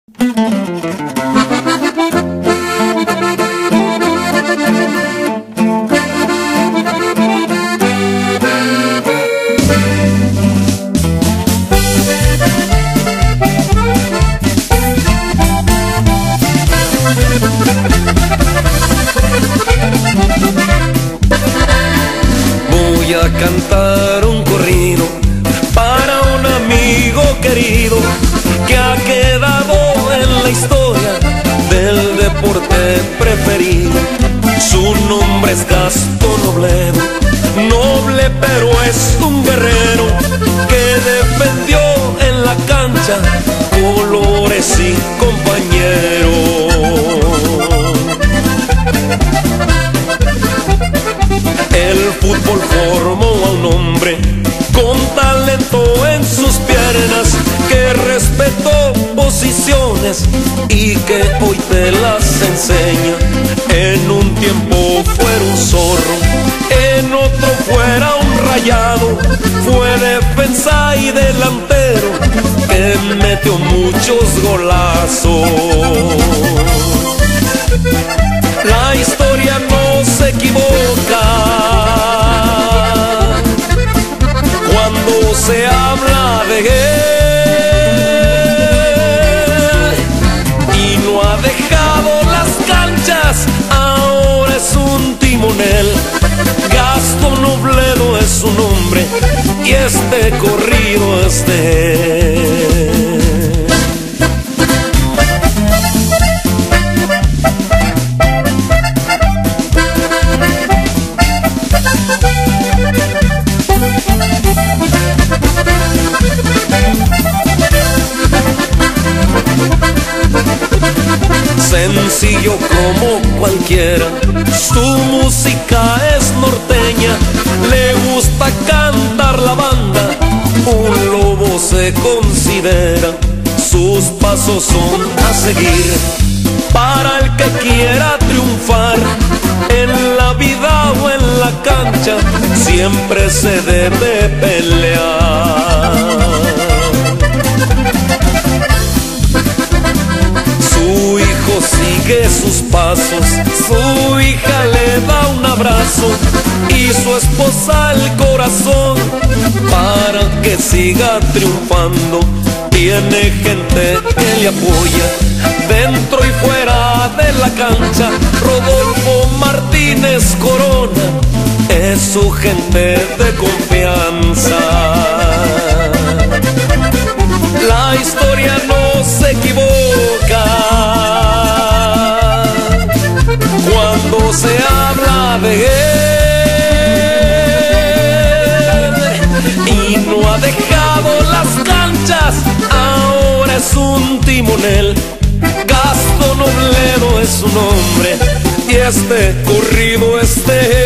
Voy a cantar un corrido para un amigo querido que ha quedado en la historia del deporte preferido. Su nombre es Gastón Robledo, noble pero es un guerrero que defendió en la cancha colores y compañeros. El fútbol formó a un hombre con talento en sus piernas, que respetó posiciones y que hoy te las enseña. En un tiempo fuera un zorro, en otro fuera un rayado, fue defensa y delantero que metió muchos golazos. La historia no se equivoca cuando se habla de él, y no ha dejado las canchas, ahora es un timonel. Gastón Robledo es su nombre y este corrido es de él. Sencillo como cualquiera, su música es norteña, le gusta cantar la banda, un lobo se considera, sus pasos son a seguir para el que quiera triunfar en la vida o en la cancha, siempre se debe pelear. Su hijo sigue sus pasos, su hija le da un abrazo y su esposa el corazón para que siga triunfando. Tiene gente que le apoya dentro y fuera de la cancha. Rodolfo Martínez Corona es su gente de confianza. La historia no se equivoca cuando se habla de él, y no ha dejado las canchas, ahora es un timonel. Gastón Robledo es su nombre y este corrido es de él.